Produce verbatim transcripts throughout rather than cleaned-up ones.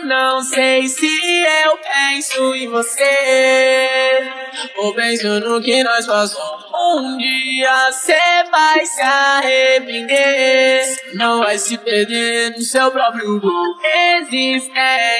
não sei se eu penso em você ou penso no que nós passamos. Um dia cê vai se arrepender, não vai se perder no seu próprio gol. Existem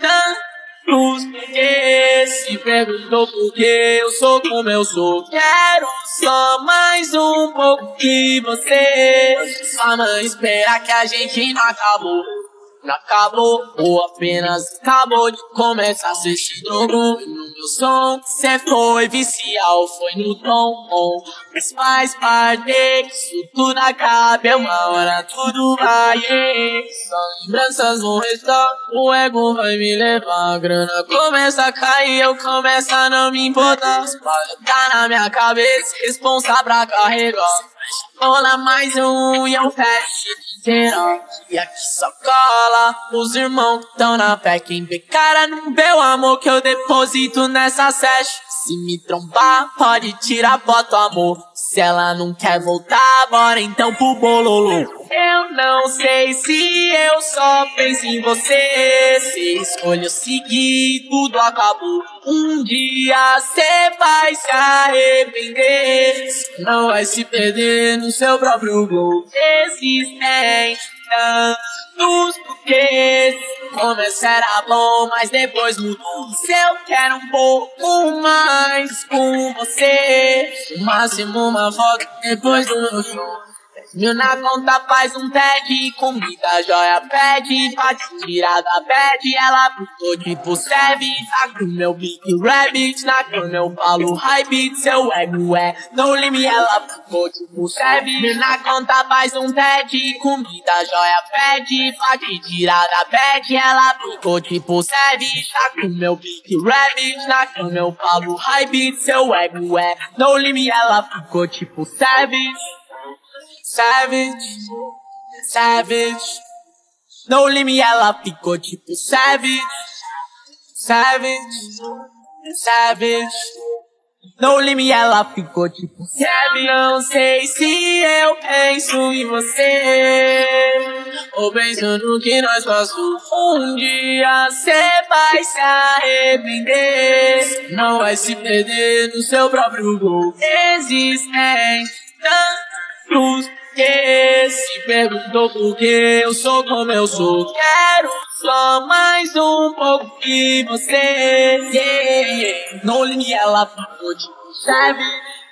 tantos porquês, se perguntou por que eu sou como eu sou. Quero só mais um pouco de você, só não espera que a gente não acabou. Não acabou, ou apenas acabou de começar. Cê se drogou no meu som, cê foi vicial, foi no tom. Mas faz parte que isso tudo acabe, é uma hora tudo vai. Só lembranças vão restar, o ego vai me levar. A grana começa a cair, eu começo a não me importar. As palhas tá na minha cabeça, responsa pra carregar. Rola mais um e eu fecho. E aqui só cola os irmãos que tão na fé. Quem vê cara não vê o amor que eu deposito nessa session. Se me trombar, pode tirar foto, amor. Se ela não quer voltar, bora então pro bololô. Eu não sei se eu só penso em você. Se escolho seguir, tudo acabou. Um dia cê vai se arrepender, não vai se perder no seu próprio gol. Existem tantos porquês, começo era bom, mas depois mudou. Se eu quero um pouco mais com você, no máximo uma foto depois do meu show. Mil na conta faz um tag, comida, joia, pede, pra te tirar da bad. Ela putou tipo Savage, tá com meu Big Rabbit, na cama eu falo high beat, seu ego é no limite. Ela putou tipo Savage, mil na conta faz um tag, comida, joia, pede, pra te tirar da bad. Ela putou tipo Savage, tá com meu Big Rabbit, na cama eu falo high beat, seu ego é no limite. Ela ficou tipo Savage. Savage, savage, no limite, ela ficou tipo savage, savage, savage, no limite, ela ficou tipo savage. Não sei se eu penso em você ou penso no que nós passamos. Um dia cê vai se arrepender, não vai se perder no seu próprio gol. Existem tantos que se perguntou por que eu sou como eu sou. Quero só mais um pouco de você. Yeah, yeah. No limite, ela ficou tipo chave.